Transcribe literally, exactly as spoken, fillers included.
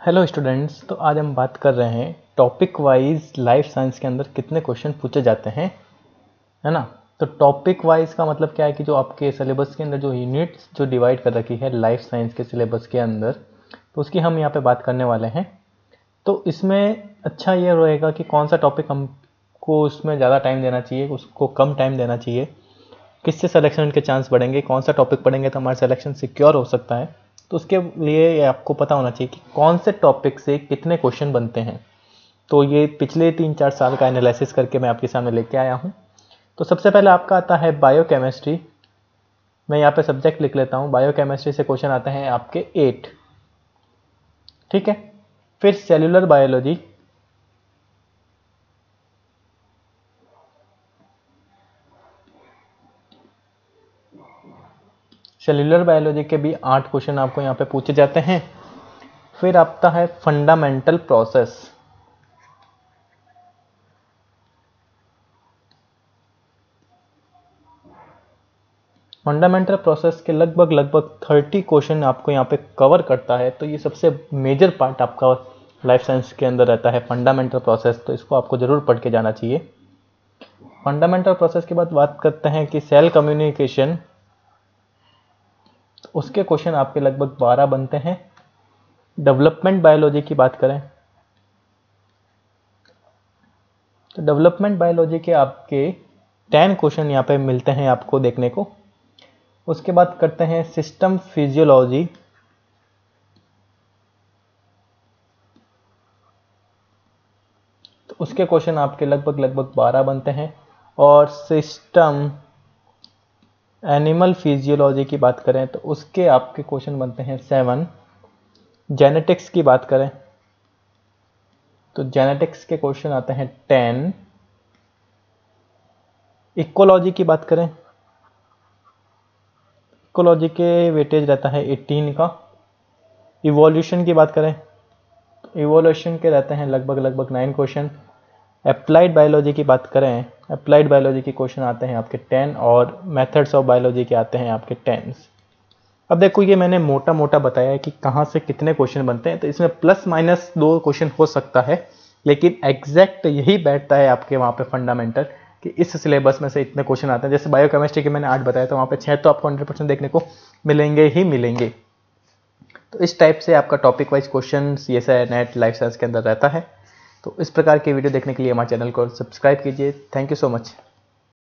Hello students, तो आज हम बात कर रहे हैं टॉपिक वाइज लाइफ साइंस के अंदर कितने क्वेश्चन पूछे जाते हैं, है ना। तो टॉपिक वाइज का मतलब क्या है कि जो आपके सिलेबस के अंदर जो यूनिट्स जो डिवाइड कर रखी है लाइफ साइंस के सिलेबस के अंदर, तो उसकी हम यहाँ पे बात करने वाले हैं। तो इसमें अच्छा ये रहेगा कि कौन सा टॉपिक हमको उसमें ज़्यादा टाइम देना चाहिए, उसको कम टाइम देना चाहिए, किससे सिलेक्शन के चांस बढ़ेंगे, कौन सा टॉपिक पढ़ेंगे तो हमारा सिलेक्शन सिक्योर हो सकता है। तो उसके लिए आपको पता होना चाहिए कि कौन से टॉपिक से कितने क्वेश्चन बनते हैं। तो ये पिछले तीन चार साल का एनालिसिस करके मैं आपके सामने लेके आया हूँ। तो सबसे पहले आपका आता है बायोकेमिस्ट्री। मैं यहाँ पे सब्जेक्ट लिख लेता हूँ। बायोकेमिस्ट्री से क्वेश्चन आते हैं आपके एट, ठीक है। फिर सेल्यूलर बायोलॉजी, सेल्यूलर बायोलॉजी के भी आठ क्वेश्चन आपको यहाँ पे पूछे जाते हैं। फिर आता है फंडामेंटल प्रोसेस, फंडामेंटल प्रोसेस के लगभग लगभग तीस क्वेश्चन आपको यहाँ पे कवर करता है। तो ये सबसे मेजर पार्ट आपका लाइफ साइंस के अंदर रहता है फंडामेंटल प्रोसेस, तो इसको आपको जरूर पढ़ के जाना चाहिए। फंडामेंटल प्रोसेस के बाद बात करते हैं कि सेल कम्युनिकेशन, उसके क्वेश्चन आपके लगभग बारह बनते हैं। डेवलपमेंट बायोलॉजी की बात करें तो डेवलपमेंट बायोलॉजी के आपके टेन क्वेश्चन यहाँ पे मिलते हैं आपको देखने को। उसके बाद करते हैं सिस्टम फिजियोलॉजी, तो उसके क्वेश्चन आपके लगभग लगभग बारह बनते हैं। और सिस्टम एनिमल फिजियोलॉजी की बात करें तो उसके आपके क्वेश्चन बनते हैं सेवन। जेनेटिक्स की बात करें तो जेनेटिक्स के क्वेश्चन आते हैं टेन। इकोलॉजी की बात करें, इकोलॉजी के वेटेज रहता है एटीन का। इवोल्यूशन की बात करें तो इवोल्यूशन के रहते हैं लगभग लगभग नाइन क्वेश्चन। अप्लाइड बायोलॉजी की बात करें, अप्लाइड बायोलॉजी के क्वेश्चन आते हैं आपके टेन और मेथड्स ऑफ बायोलॉजी के आते हैं आपके टेन। अब देखो, ये मैंने मोटा मोटा बताया है कि कहाँ से कितने क्वेश्चन बनते हैं, तो इसमें प्लस माइनस दो क्वेश्चन हो सकता है, लेकिन एग्जैक्ट यही बैठता है आपके वहाँ पे फंडामेंटल कि इस सिलेबस में से इतने क्वेश्चन आते हैं। जैसे बायोकेमिस्ट्री के मैंने आठ बताया, तो वहाँ पे छः तो आपको हंड्रेड परसेंट देखने को मिलेंगे ही मिलेंगे। तो इस टाइप से आपका टॉपिक वाइज क्वेश्चन ये सा नेट लाइफ साइंस के अंदर रहता है। तो इस प्रकार की वीडियो देखने के लिए हमारे चैनल को सब्सक्राइब कीजिए। Thank you so much.